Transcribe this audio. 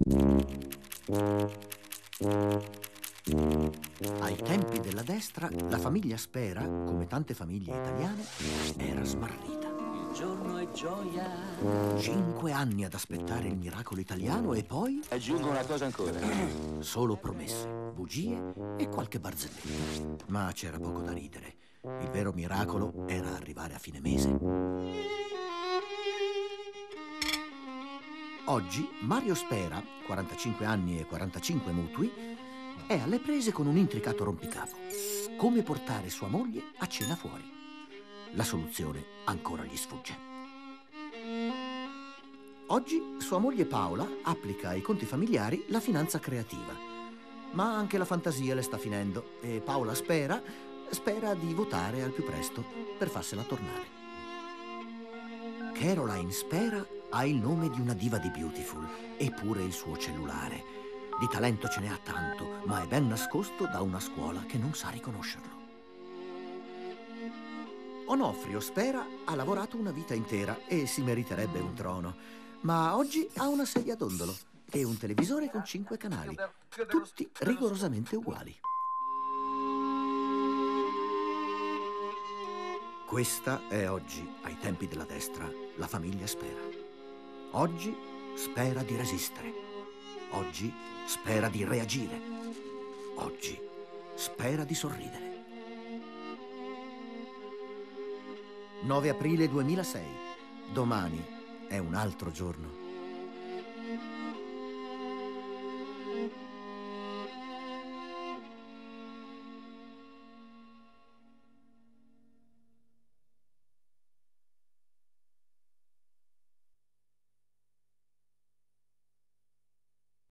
Ai tempi della destra, la famiglia Spera, come tante famiglie italiane, era smarrita. Il giorno è gioia. 5 anni ad aspettare il miracolo italiano e poi Aggiungo una cosa ancora. solo promesse, bugie e qualche barzelletta. Ma c'era poco da ridere. Il vero miracolo era arrivare a fine mese. Oggi Mario Spera, 45 anni e 45 mutui, è alle prese con un intricato rompicapo. Come portare sua moglie a cena fuori? La soluzione ancora gli sfugge. Oggi sua moglie Paola applica ai conti familiari la finanza creativa. Ma anche la fantasia le sta finendo e Paola spera di votare al più presto per farsela tornare. Caroline Spera ha il nome di una diva di Beautiful e pure il suo cellulare. Di talento ce ne ha tanto, ma è ben nascosto da una scuola che non sa riconoscerlo. Onofrio Spera ha lavorato una vita intera e si meriterebbe un trono, ma oggi ha una sedia a dondolo e un televisore con 5 canali, tutti rigorosamente uguali. Questa è oggi, ai tempi della destra, la famiglia Spera. Oggi spera di resistere. Oggi spera di reagire. Oggi spera di sorridere. 9 aprile 2006. Domani è un altro giorno.